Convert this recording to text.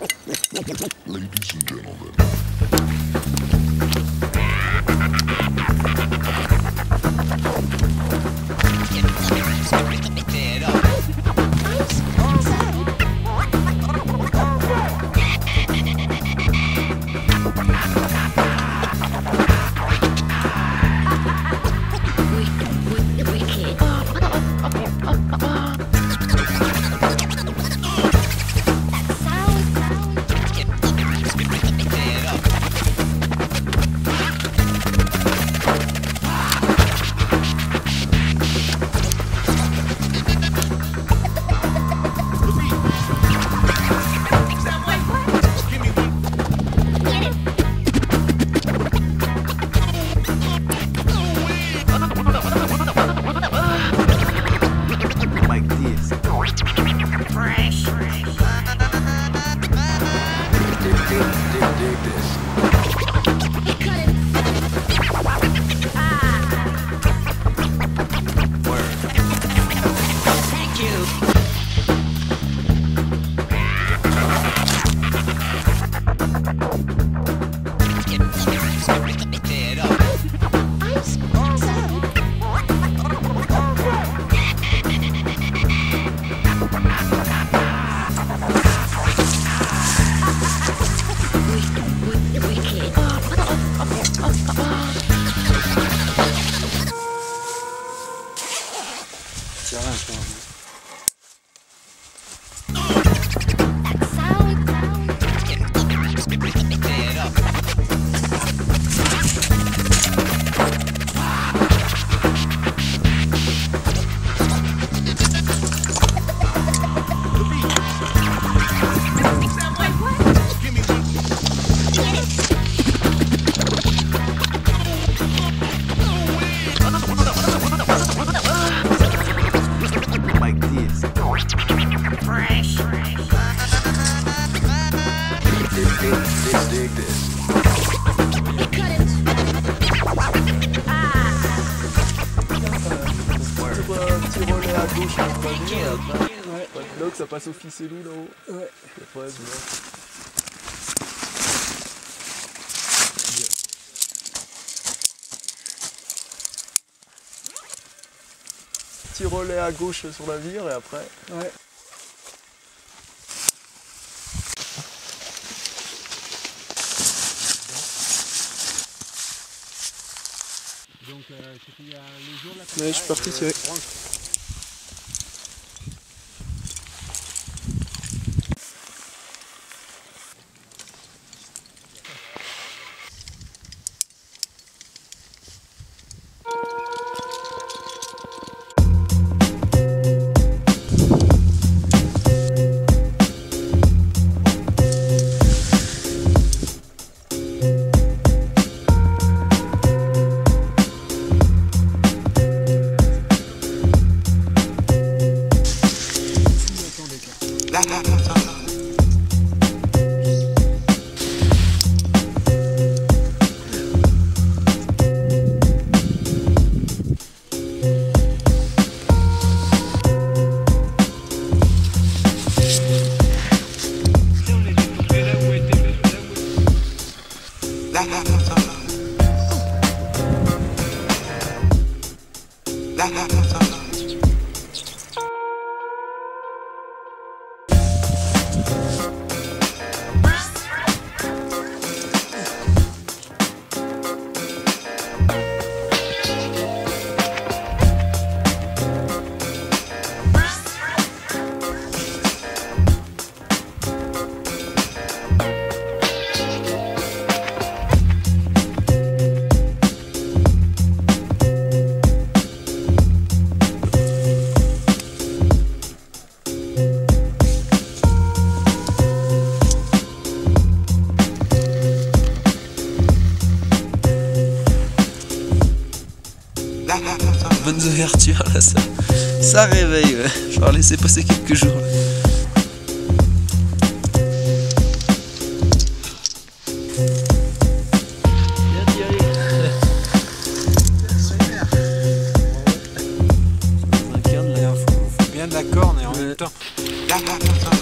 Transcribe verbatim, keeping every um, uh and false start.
Ladies and gentlemen. Ça passe au ficellou là-haut. Ouais. Après, petit relais à gauche sur la vire et après. Ouais. Donc euh, c'était il y a le jour de la. Ouais, je suis parti tirer. Euh, Bonne ouverture là, ça, ça réveille, ouais. Je vais laisser passer quelques jours. Là. Bien Thierry. Dans un cairn là, faut, faut bien de la corne et en même temps.